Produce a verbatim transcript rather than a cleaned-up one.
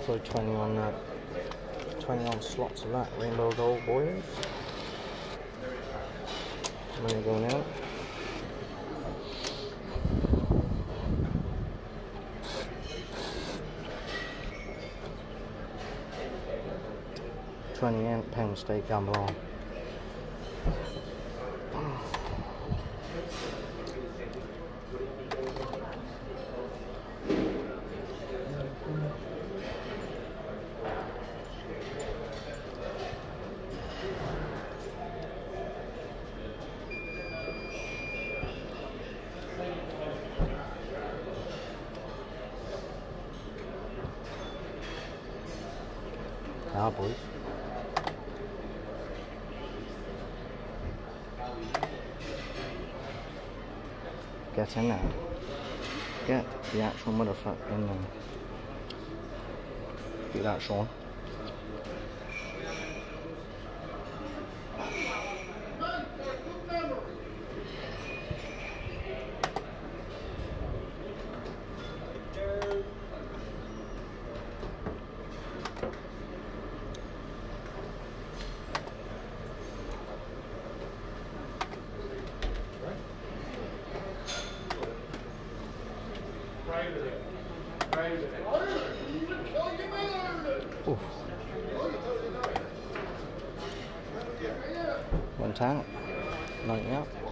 Throw twenty on that. twenty on slots of that. Rainbow gold boilers. Money going out. twenty in pound steak gamble. Now, boys. Get in there. Get the actual motherfucker in there. Do that, Sean. Oof. One tank, lighting up.